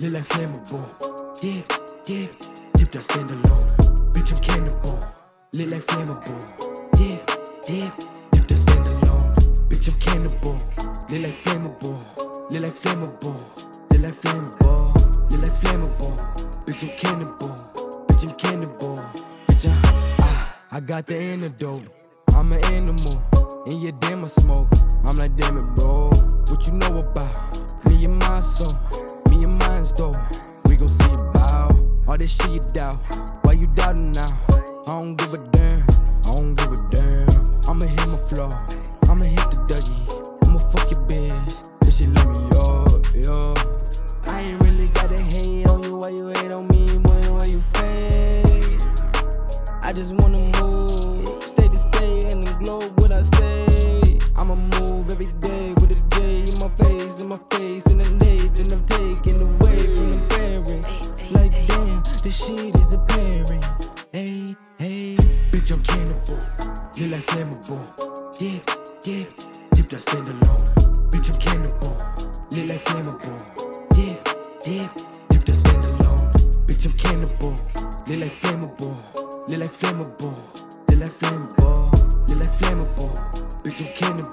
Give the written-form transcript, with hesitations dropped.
lit like flammable. Dip, dip, dip that stand alone. Bitch, I'm cannibal, lit like flammable. Dip, dip, dip that stand alone. Bitch, I'm cannibal, lit like flammable, lit like flammable, lit like flammable, lit like flammable. Bitch, I'm cannibal, bitch, I'm cannibal. Bitch, I got the antidote. I'm an animal, and yeah, damn I smoke. I'm like, damn it, bro. What you know about me and my soul? Me and mine's though. We gon' see about all this shit you doubt. Why you doubting now? I don't give a damn. I don't give a damn. I'ma hit my flow. I'ma hit the Dougie. I'ma fuck your bitch. This shit let me yo. I ain't really gotta hate on you. Why you hate on me? Boy, why you fake? I just wanna move, state to state, and the globe. What I say, I'ma move every day with a J in my face, and the nade, and I'm taking away from the bearing. Like damn, this shit is apparent. Hey, hey, bitch, I'm cannibal, lit like flammable. Dip, dip, dip that stand alone. Bitch, I'm cannibal, lit like flammable. Dip, dip, dip that stand alone. Bitch, I'm cannibal, lit like flammable. Lit like flammable, lit like flammable, lit like flammable. Bitch, I'm cannibal.